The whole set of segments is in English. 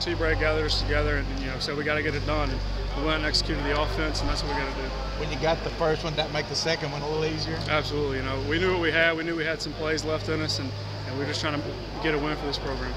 T-Bray gathered us together and said we got to get it done. And we went and executed the offense, and that's what we got to do. When you got the first one, that make the second one a little easier? Absolutely. We knew what we had. We knew we had some plays left in us, and we're just trying to get a win for this program.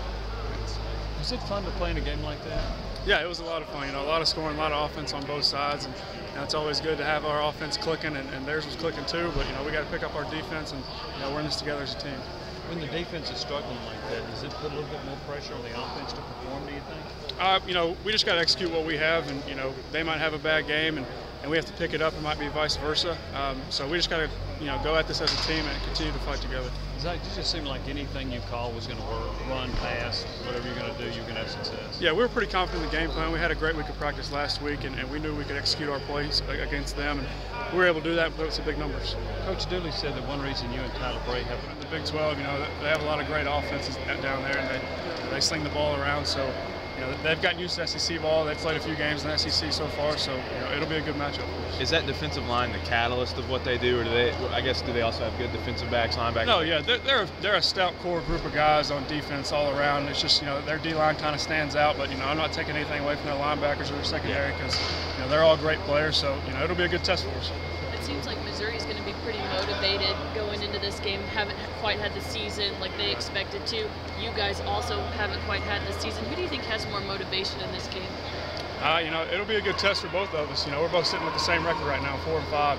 Was it fun to play in a game like that? Yeah, it was a lot of fun. A lot of scoring, a lot of offense on both sides, and it's always good to have our offense clicking, and theirs was clicking too. But we got to pick up our defense, and we're in this together as a team. When the defense is struggling like that, does it put a little bit more pressure on the offense to perform, do you think? We just got to execute what we have, and they might have a bad game, and we have to pick it up. It might be vice versa. So we just got to go at this as a team and continue to fight together. Zach, it just seemed like anything you call was going to work, run, pass, whatever you're going to do, you're going to have success. Yeah, we were pretty confident in the game plan. We had a great week of practice last week, and we knew we could execute our plays against them, and we were able to do that and put up some big numbers. Coach Dooley said that one reason you and Tyler Bray have the Big 12, they have a lot of great offenses down there, and they sling the ball around. So, they've gotten used to SEC ball. They've played a few games in the SEC so far, so it'll be a good matchup for us. Is that defensive line the catalyst of what they do, or do they also have good defensive backs, linebackers? No, yeah, they're a stout core group of guys on defense all around. It's just their D-line kind of stands out, but I'm not taking anything away from their linebackers or their secondary because they're all great players. So it'll be a good test for us. It seems like Missouri is going to be pretty motivated going into this game. Haven't quite had the season like they expected to. You guys also haven't quite had the season. Who do you think has more motivation in this game? It'll be a good test for both of us. We're both sitting with the same record right now, 4-5,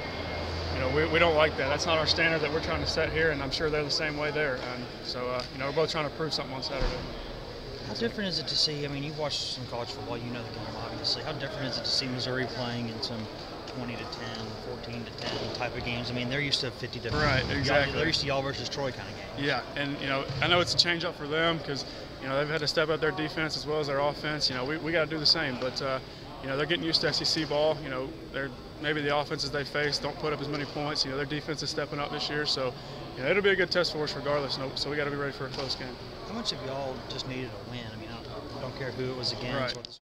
and we don't like that. That's not our standard that we're trying to set here, and I'm sure they're the same way there. And so we're both trying to prove something on Saturday. How different is it to see? I mean, you've watched some college football. You know the game, obviously. How different is it to see Missouri playing in some 20-10, 14-10 type of games? I mean, they're used to 50 different. Right, exactly. They're used to y'all versus Troy kind of games. Yeah, and I know it's a change up for them because they've had to step up their defense as well as their offense. We got to do the same, but they're getting used to SEC ball. Maybe the offenses they face don't put up as many points. Their defense is stepping up this year, so it'll be a good test for us regardless. So we got to be ready for a close game. How much of y'all just needed a win? I mean, I don't care who it was against. Right.